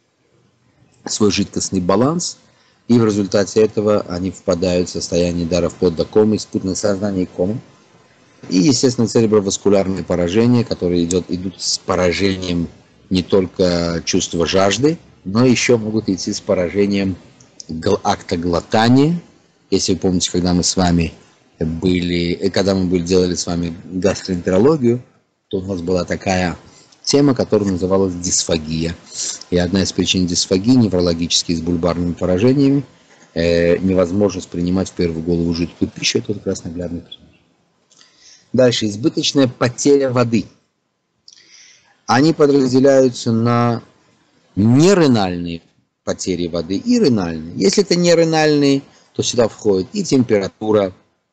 A: свой жидкостный баланс, и в результате этого они впадают в состояние дара вплоть до комы, испытанное сознание и комы. И, естественно, цереброваскулярные поражения, которые идут, идут с поражением не только чувства жажды, но еще могут идти с поражением акта глотания. Если вы помните, когда мы с вами были, когда мы были, делали с вами гастроэнтерологию, то у нас была такая тема, которая называлась дисфагия. И одна из причин дисфагии, неврологические с бульбарными поражениями, э, невозможность принимать в первую голову жидкую пищу, это как раз наглядный пример. Дальше, избыточная потеря воды. Они подразделяются на неренальные потери воды и ренальные. Если это неренальные, то сюда входит и температура,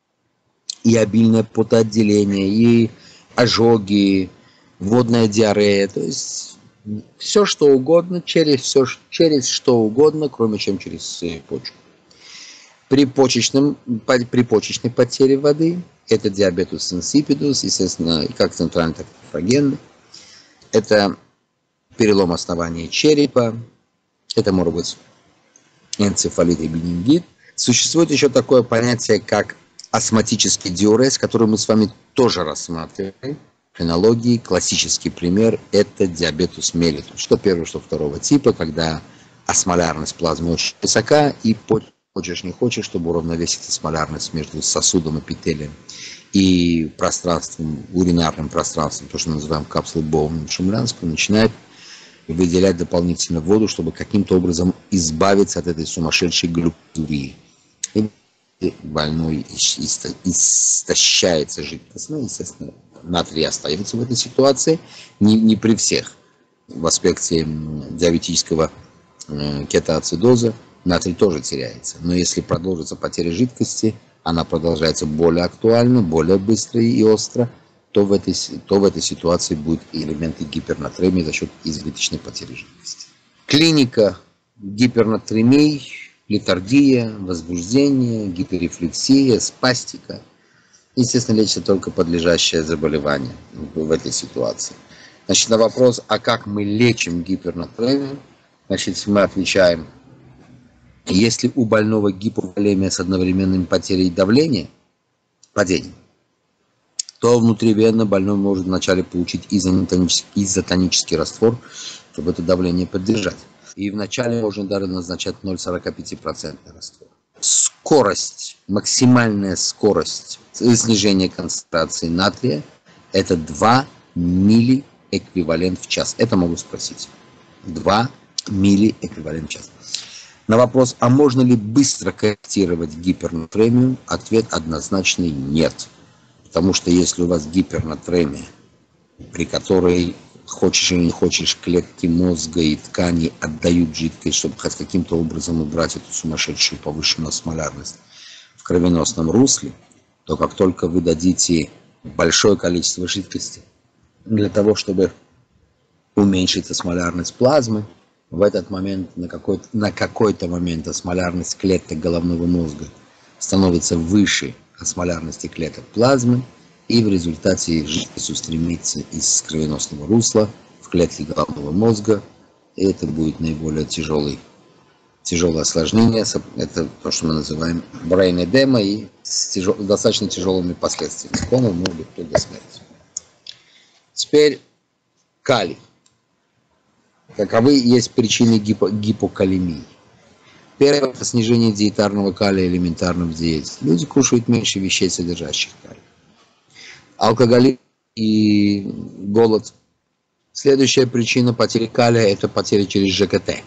A: и обильное потоотделение, и ожоги, водная диарея, то есть все что угодно, через, все, через что угодно, кроме чем через почку. При, почечном, при почечной потере воды это диабетус инсипидус, естественно, как центральный, так и нефрогенный. Это перелом основания черепа, это может быть энцефалит и менингит. Существует еще такое понятие, как астматический диурез, который мы с вами тоже рассматривали. В фенологии классический пример – это диабетус меллитус. Что первого, что второго типа, когда осмолярность плазмы очень высока, и хочешь не хочешь, чтобы уравновесить осмолярность между сосудом, эпителием и пространством, уринарным пространством, то, что мы называем капсулой Боуэн-Шумлянского, начинает выделять дополнительно воду, чтобы каким-то образом избавиться от этой сумасшедшей глюкурии. И больной истощается жидкостно, естественно, натрий остается в этой ситуации, не, не при всех. В аспекте диабетического э, кетоацидоза натрий тоже теряется. Но если продолжится потеря жидкости, она продолжается более актуально, более быстро и остро, то в этой, то в этой ситуации будут элементы гипернатремии за счет избыточной потери жидкости. Клиника гипернатремии, летаргия, возбуждение, гиперрефлексия, спастика. Естественно, лечится только подлежащее заболевание в этой ситуации. Значит, на вопрос, а как мы лечим гипернатремию, значит, мы отвечаем, если у больного гиповолемия с одновременной потерей давления, падением, то внутривенно больной может вначале получить изотонический, изотонический раствор, чтобы это давление поддержать. И вначале можно даже назначать ноль целых сорок пять процентов раствор. Скорость, максимальная скорость снижения концентрации натрия – это два миллиэквивалент в час. Это могу спросить. два миллиэквивалент в час. На вопрос, а можно ли быстро корректировать гипернатремию, ответ однозначный – нет. Потому что если у вас гипернатремия, при которой, хочешь или не хочешь, клетки мозга и ткани отдают жидкость, чтобы хоть каким-то образом убрать эту сумасшедшую повышенную осмолярность в кровеносном русле, то как только вы дадите большое количество жидкости для того, чтобы уменьшить осмолярность плазмы, в этот момент, на какой-то, на какой-то момент осмолярность клеток головного мозга становится выше осмолярности клеток плазмы, и в результате жидкость устремится из кровеносного русла в клетки головного мозга, и это будет наиболее тяжелый, тяжелое осложнение. Это то, что мы называем brain edema, и с тяжел, достаточно тяжелыми последствиями. Кома может быть вплоть до смерти. Теперь калий. Каковы есть причины гипо, гипокалемии? Первое – это снижение диетарного калия элементарно в диете. Люди кушают меньше вещей, содержащих калий. Алкоголизм и голод. Следующая причина потери калия – это потеря через ЖКТ.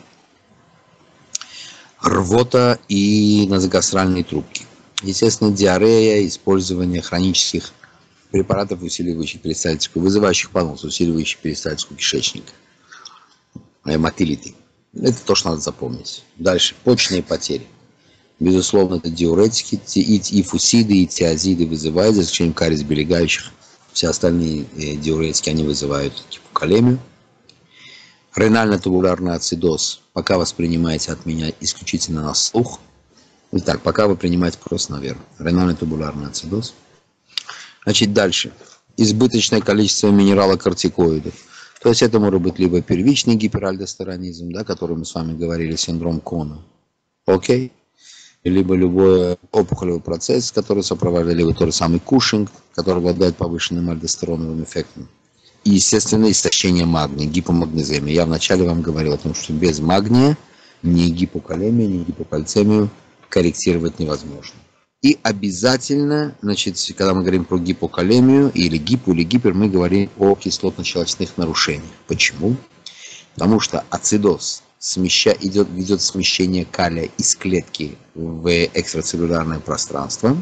A: Рвота и назогастральные трубки. Естественно, диарея, использование хронических препаратов, усиливающих перистальтику, вызывающих понос, усиливающих перистальтику кишечника. Мотилиты. Это то, что надо запомнить. Дальше. Почечные потери. Безусловно, это диуретики, и, и фусиды, и тиазиды вызывают, за исключением кариесберегающих. Все остальные э, диуретики, они вызывают гипокалемию. Ренально-тубулярный ацидоз. Пока воспринимаете от меня исключительно на слух. Итак, пока вы принимаете просто наверх. Ренально-тубулярный ацидоз. Значит, дальше. Избыточное количество минералокортикоидов. То есть это может быть либо первичный гиперальдостеронизм, да, который мы с вами говорили, синдром Кона. Окей? Либо любой опухолевый процесс, который сопровождает, либо тот же самый Кушинг, который обладает повышенным альдостероновым эффектом. И, естественно, истощение магния, гипомагнеземия. Я вначале вам говорил о том, что без магния ни гипокалемию, ни гипокальцемию корректировать невозможно. И обязательно, значит, когда мы говорим про гипокалемию или гипо или гипер, мы говорим о кислотно-щелочных нарушениях. Почему? Потому что ацидоз смеща, идет, ведет смещение калия из клетки в экстрацеллюлярное пространство,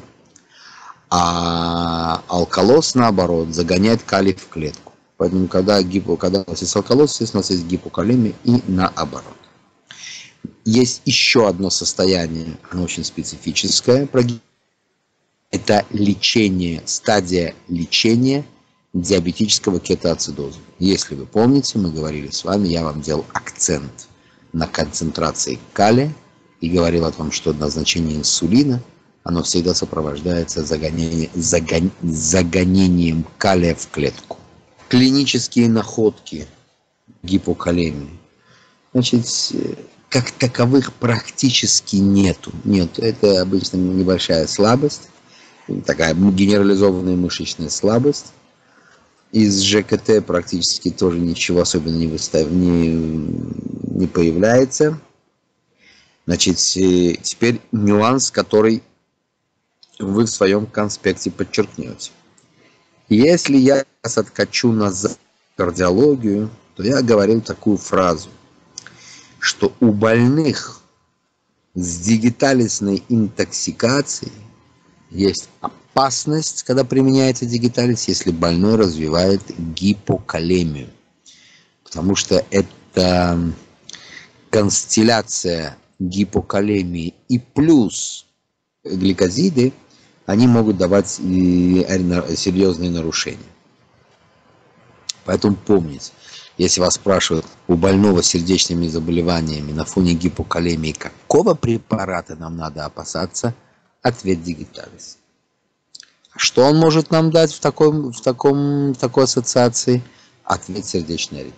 A: а алкалоз, наоборот, загоняет калий в клетку. Поэтому, когда, гипо, когда у нас есть алкалоз, естественно, у нас есть гипокалемия и наоборот. Есть еще одно состояние, оно очень специфическое. Это лечение, стадия лечения диабетического кетоацидоза. Если вы помните, мы говорили с вами, я вам делал акцент на концентрации калия и говорил о том, что назначение инсулина, оно всегда сопровождается загонением, загон, загонением калия в клетку. Клинические находки гипокалемии. Значит, как таковых практически нету. Нет, это обычно небольшая слабость, такая генерализованная мышечная слабость. Из ЖКТ практически тоже ничего особенно не, выстав... не, не появляется. Значит, теперь нюанс, который вы в своем конспекте подчеркнете. Если я сейчас откачу назад кардиологию, то я говорил такую фразу, что у больных с дигиталисной интоксикацией есть опасность, когда применяется дигиталис, если больной развивает гипокалемию. Потому что это констелляция гипокалемии и плюс гликозиды, они могут давать серьезные нарушения. Поэтому помните, если вас спрашивают у больного с сердечными заболеваниями на фоне гипокалемии, какого препарата нам надо опасаться, ответ дигиталис. Что он может нам дать в, таком, в, таком, в такой ассоциации? Ответ сердечной аритмии.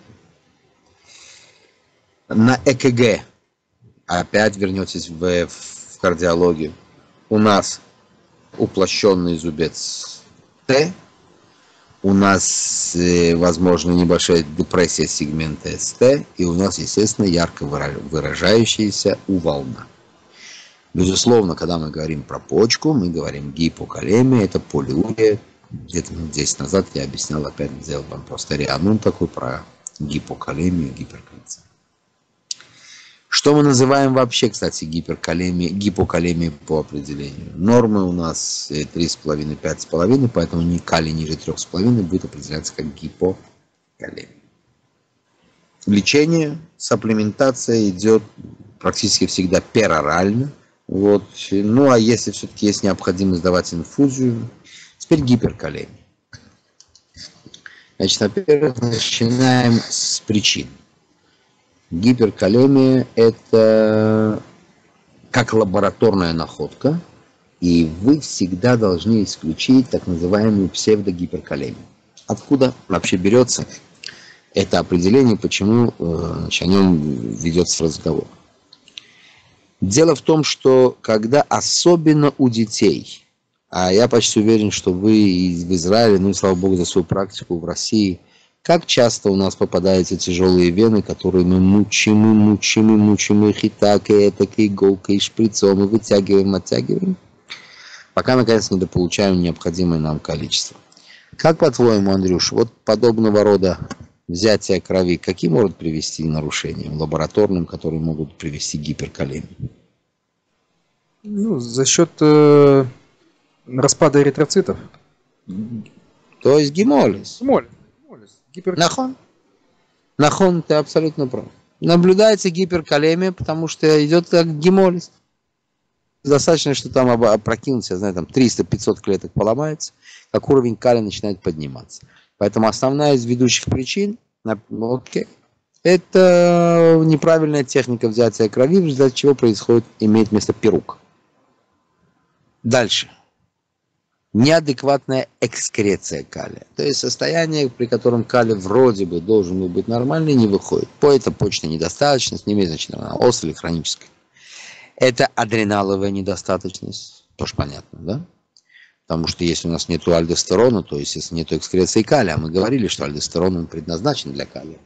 A: На ЭКГ, опять вернетесь в, в кардиологию, у нас уплощенный зубец Т, у нас, возможно, небольшая депрессия сегмента СТ, и у нас, естественно, ярко выражающаяся У-волна. Безусловно, когда мы говорим про почку, мы говорим гипокалемия, это полиурия. Где-то минут десять назад я объяснял, опять сделал вам просто рианон такой про гипокалемию, гиперкальцемию. Что Что мы называем вообще, кстати, гиперкалемией, гипокалемией по определению? Нормы у нас три с половиной — пять с половиной, поэтому ни калий ниже трех с половиной будет определяться как гипокалемия. Лечение, сапплементация идет практически всегда перорально. Вот. Ну а если все-таки есть необходимость давать инфузию, теперь гиперкалемия. Значит, во-первых, начинаем с причин. Гиперкалемия – это как лабораторная находка, и вы всегда должны исключить так называемую псевдогиперкалемию. Откуда вообще берется это определение, почему значит, о нем ведется разговор? Дело в том, что когда особенно у детей, а я почти уверен, что вы в Израиле, ну и слава богу за свою практику в России, как часто у нас попадаются тяжелые вены, которые мы мучим, и мучим, и мучим их и так, и это, и иголкой, и шприцом, и вытягиваем, оттягиваем, пока, наконец, недополучаем необходимое нам количество. Как, по-твоему, Андрюш, вот подобного рода взятие крови, каким может привести к нарушениям лабораторным, которые могут привести к гиперкалемии?
B: Ну, за счет э, распада эритроцитов.
A: То есть гемолиз.
B: Гемолиз. Гипер...
A: Нахон. Нахон, ты абсолютно прав. Наблюдается гиперкалемия, потому что идет как гемолиз. Достаточно, что там опрокинуться, я знаю, там триста-пятьсот клеток поломается, как уровень калия начинает подниматься. Поэтому основная из ведущих причин, окей, это неправильная техника взятия крови, в результате чего происходит, имеет место пирук. Дальше. Неадекватная экскреция калия. То есть состояние, при котором калий вроде бы должен был быть нормальный, не выходит. По это почечная недостаточность, не имеет значения, она острая или хроническая. Это адреналовая недостаточность. Тоже понятно, да? Потому что если у нас нет альдостерона, то есть если нет экскреции калия, а мы говорили, что альдостерон он предназначен для калия.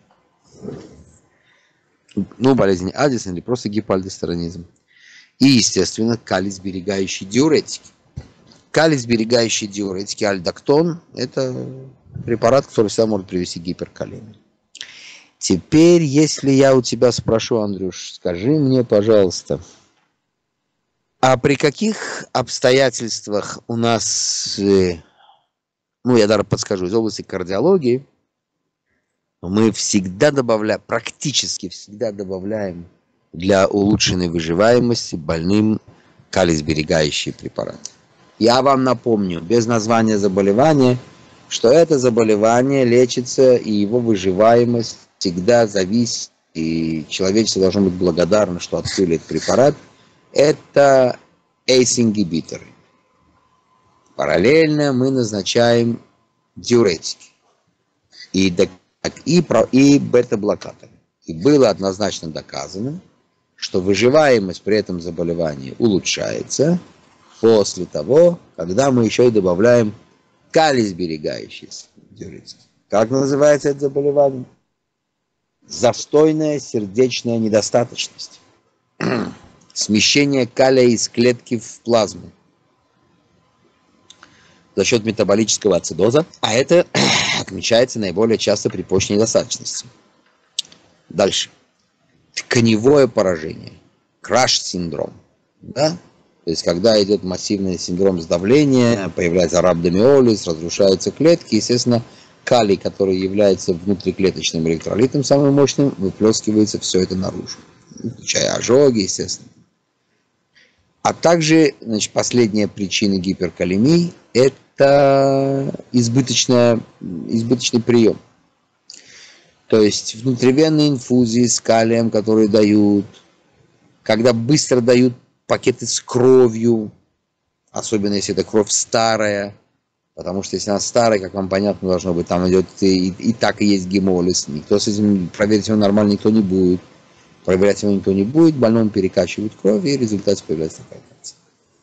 A: Ну, болезнь Аддисона или просто гипоальдостеронизм. И, естественно, калий сберегающий диуретики. Калий сберегающий диуретики, альдоктон, это препарат, который всегда может привести к гиперкалемии. Теперь, если я у тебя спрошу, Андрюш, скажи мне, пожалуйста, а при каких обстоятельствах у нас, ну, я даже подскажу, из области кардиологии, мы всегда добавляем, практически всегда добавляем для улучшенной выживаемости больным калий-сберегающие препараты. Я вам напомню, без названия заболевания, что это заболевание лечится, и его выживаемость всегда зависит, и человечество должно быть благодарно, что открыли этот препарат. Это эйс-ингибиторы. Параллельно мы назначаем диуретики и, и, и бета-блокаторы. И было однозначно доказано, что выживаемость при этом заболевании улучшается после того, когда мы еще и добавляем калий-сберегающие диуретики. Как называется это заболевание? Застойная сердечная недостаточность. Смещение калия из клетки в плазму за счет метаболического ацидоза, а это отмечается наиболее часто при почечной недостаточности. Дальше. Тканевое поражение. Краш-синдром. Да? То есть, когда идет массивный синдром сдавления, появляется рhabdomyolysis, разрушаются клетки, естественно, калий, который является внутриклеточным электролитом самым мощным, выплескивается все это наружу, включая ожоги, естественно. А также, значит, последняя причина гиперкалемии – это избыточная, избыточный прием. То есть внутривенные инфузии с калием, которые дают, когда быстро дают пакеты с кровью, особенно если это кровь старая, потому что если она старая, как вам понятно, должно быть, там идет и, и так и есть гемолиз, никто с этим, проверить его нормально никто не будет, проверять его никто не будет, больному перекачивают кровь, и в результате появляется такая картина.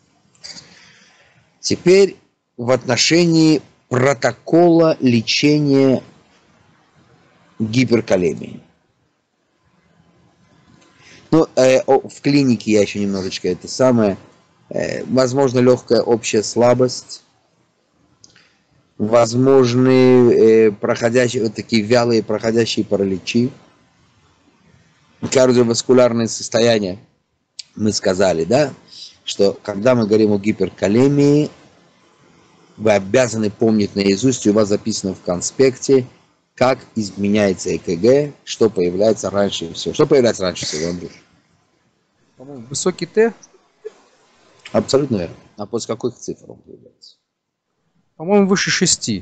A: Теперь в отношении протокола лечения гиперкалемии. Ну, э, в клинике я еще немножечко это самое. Э, возможно, легкая общая слабость. Возможны э, проходящие, вот такие вялые проходящие параличи. кардиоваскулярное состояние, мы сказали, да, что когда мы говорим о гиперкалемии, вы обязаны помнить наизусть, и у вас записано в конспекте, как изменяется ЭКГ, что появляется раньше всего. Что появляется раньше всего, Андрюш?
B: По-моему, высокий Т.
A: Абсолютно верно. А после каких цифр он появляется?
B: По-моему, выше шести.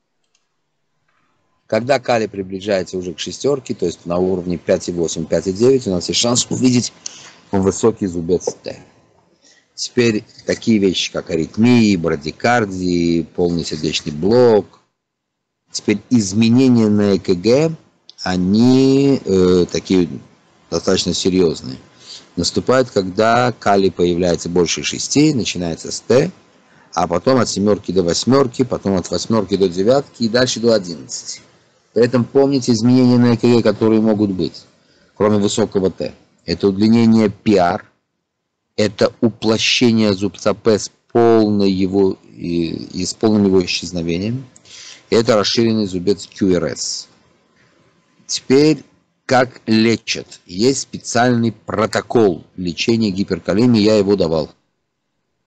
A: Когда калий приближается уже к шестерке, то есть на уровне пять и восемь, пять и девять, у нас есть шанс увидеть высокий зубец Т. Теперь такие вещи, как аритмии, брадикардии, полный сердечный блок. Теперь изменения на ЭКГ, они э, такие достаточно серьезные. Наступают, когда калий появляется больше шести, начинается с Т, а потом от семерки до восьмерки, потом от восьмерки до девятки и дальше до одиннадцати. При этом помните изменения на ЭКГ, которые могут быть, кроме высокого Т. Это удлинение пи ар, это уплощение зубца П с, полной его, и, и с полным его исчезновением. Это расширенный зубец кью эр эс. Теперь, как лечат? Есть специальный протокол лечения гиперкалемии, я его давал.